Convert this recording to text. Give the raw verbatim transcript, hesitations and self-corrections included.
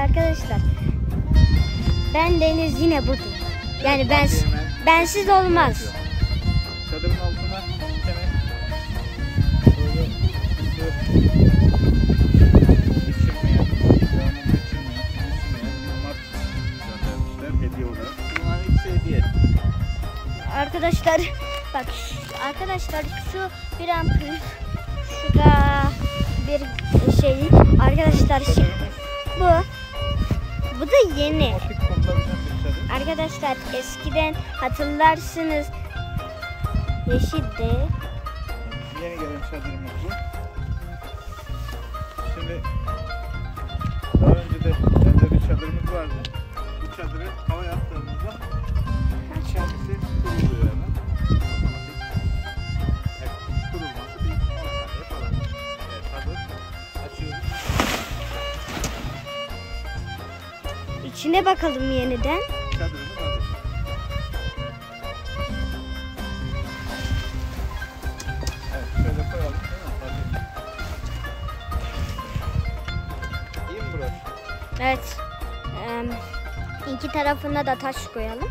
arkadaşlar. Ben Deniz yine budur. Yani ben bensiz olmaz. Çadırın altına bir tane böyle geçirmeyen, devamında geçirmeyen, konuşmayan mat göndermişler hediye olarak. Bunların ikisi hediye. Arkadaşlar bak arkadaşlar şu bir ampul, şu da bir şey arkadaşlar şey, bu bu da yeni. Arkadaşlar eskiden hatırlarsınız yeşildi. Yeni gelen çadırımız bu. Şimdi daha önce de bende bir çadırımız vardı. Bu çadırı hava yaptığımızda kendisi kuruluyor hemen. Otomatik. Evet, kurulması bir on saniye falan. Evet, hazır. Açıyoruz. İçine bakalım yeniden. Çadırımız hazır. Evet, şöyle koyalım. Değil mi? Hazır. İyi mi burası? Evet. Ee, iki tarafına da taş koyalım.